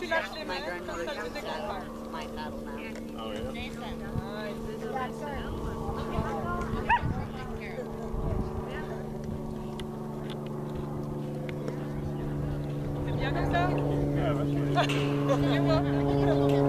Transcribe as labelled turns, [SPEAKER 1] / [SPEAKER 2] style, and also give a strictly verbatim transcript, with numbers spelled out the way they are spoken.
[SPEAKER 1] tu lâches les mains, comme ça le décompare.
[SPEAKER 2] My paddle now.
[SPEAKER 3] Oh, yeah?
[SPEAKER 1] C'est bien comme ça?
[SPEAKER 3] Yeah, that's right.
[SPEAKER 1] C'est moi.